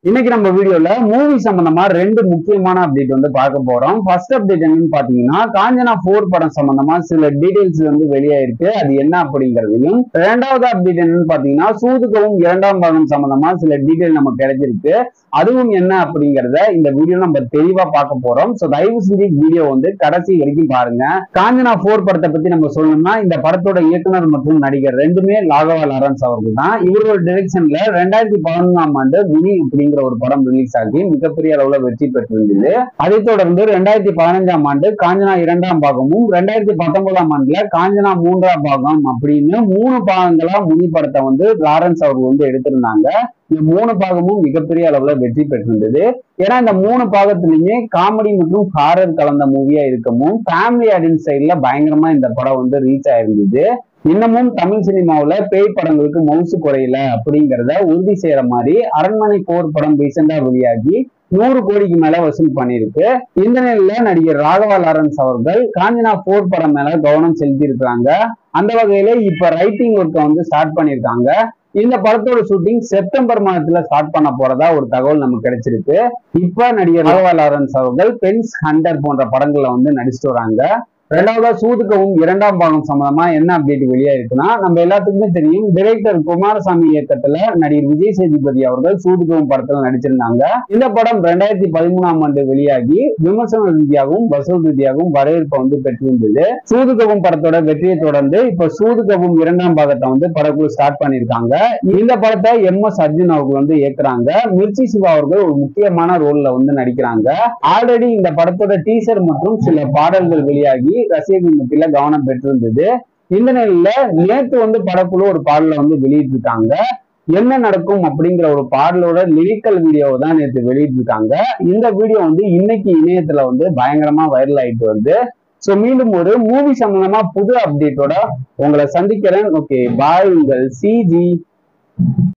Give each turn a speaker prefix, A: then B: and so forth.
A: இன்னைக்கு நம்ம வீடியோல மூவி சம்பந்தமா ரெண்டு முக்கியமான அப்டேட் வந்து பார்க்க போறோம். ஃபர்ஸ்ட் அப்டேட் என்னன்னு பாத்தீங்கன்னா, காஞ்சனா 4 படம் சம்பந்தமா சில டீடைல்ஸ் வந்து வெளியாயிருக்கு. அது என்ன அப்படிங்கிறதையும், இரண்டாவது அப்டேட் என்னன்னு பாத்தீங்கன்னா, சூதுகவும் இரண்டாம் பாகம் சம்பந்தமா சில டீடைல் நமக்கு கிடைச்சிருக்கு. அதுவும் என்ன அப்படிங்கறத இந்த வீடியோ நம்ம தெளிவா பார்க்க போறோம். சோ தயவு செஞ்சு வீடியோ வந்து கடைசி வரைக்கும் பாருங்க. காஞ்சனா 4 படத்தை பத்தி நம்ம சொல்லணும்னா, இந்த படத்தோட இயக்குனர் மற்றும் நடிகர் ரெண்டுமே ராகவா லாரன்ஸ் அவர்கள் தான். இவரோட டைரக்ஷன்ல 2011ஆம் ஆண்டு மினி அப்படிங்கிற ஒரு படம் ரிலீஸ் ஆகி மிகப்பெரிய அளவுல வெற்றி பெற்றிருந்தது. அதைத் தொடர்ந்து 2015ஆம் ஆண்டு காஞ்சனா 2ஆம் பாகமும், 2019ஆம் ஆண்டுல காஞ்சனா 3ஆம் பாகம் அப்படின்னு 3 பாகங்களா மினி படத்தை வந்து லாரன்ஸ் அவர்கள் வந்து எடுத்திருந்தாங்க. இந்த 3 பாகமும் மிகப்பெரிய அளவுல வெற்றி பெற்றிருந்தது. ஏன்னா இந்த 3 பாகத்திலுமே காமெடி மற்றும் ஹாரர் கலந்த மூவியா இருக்கவும், ஃபேமிலி ஆடியன்ஸ் சைட்ல பயங்கரமா இந்த படம் வந்து ரீச் ஆயிருந்தது. இன்னமும் தமிழ் சினிமாவுல பேய் படங்களுக்கு மவுசு குறையல அப்படிங்கிறத உறுதி செய்யற மாதிரி அரண்மனை 4 படம் ரீசெண்டா வெளியாகி 100 கோடிக்கு மேல வசூல் பண்ணிருக்கு. இந்த நிலையில நடிகர் ராகவா லாரன்ஸ் அவர்கள் காஞ்சனா 4 படம் மேல கவனம் செலுத்தி இருக்கிறாங்க. அந்த வகையில இப்ப ரைட்டிங் ஒர்க்கை வந்து ஸ்டார்ட் பண்ணிருக்காங்க. இந்த படத்தோட ஷூட்டிங் செப்டம்பர் மாதத்துல ஸ்டார்ட் பண்ண போறதா ஒரு தகவல் நமக்கு கிடைச்சிருக்கு. இப்ப நடிகர் ராகவா லாரன்ஸ் அவர்கள் பென்ஸ் ஹண்டர் போன்ற படங்கள்ல வந்து நடிச்சுட்டு வராங்க. ரெண்டாவதா சூதுகவும் இரண்டாம் பாகம் சம்பந்தமா என்ன அப்டேட் வெளியாயிருக்குன்னா, நம்ம எல்லாத்துக்குமே தெரியும், டைரக்டர் குமாரசாமி இயக்கத்துல நடிகர் விஜய் சேதுபதி அவர்கள் சூதுகவும் படத்துல நடிச்சிருந்தாங்க. இந்த படம் 2013ஆம் ஆண்டு வெளியாகி விமர்சன ரீதியாகவும் வசூல் ரீதியாகவும் வரவேற்பை வந்து பெற்றிருந்தது. சூதுகவும் படத்தோட வெற்றியை தொடர்ந்து இப்ப சூதுகவும் இரண்டாம் பாகத்தை வந்து படக்குழு ஸ்டார்ட் பண்ணிருக்காங்க. இந்த படத்தை MS அர்ஜுன் அவர்கள் வந்து இயக்குறாங்க. மிர்ச்சி சிவா அவர்கள் ஒரு முக்கியமான ரோல்ல வந்து நடிக்கிறாங்க. ஆல்ரெடி இந்த படத்தோட டீசர் மற்றும் சில பாடல்கள் வெளியாகி ரசிகர்கள் மத்தியில கவனம் பெற்றிருந்தது. இந்த நிலையில நேற்று வந்து படக்குழு ஒரு பாடலை வந்து வெளியிட்டிருக்காங்க. என்ன நடக்கும் அப்படிங்கிற ஒரு பாடலோட லிரிக்கல் வீடியோவை தான் நேற்று வெளியிட்டிருக்காங்க. இந்த வீடியோ வந்து இன்னைக்கு இணையத்துல வந்து பயங்கரமா வைரல் ஆயிட்டு வருது. சோ மீண்டும் ஒரு மூவி சம்பந்தமா புது அப்டேட்டோட உங்களை சந்திக்கிறேன். ஓகே, பாய், உங்கள் CG.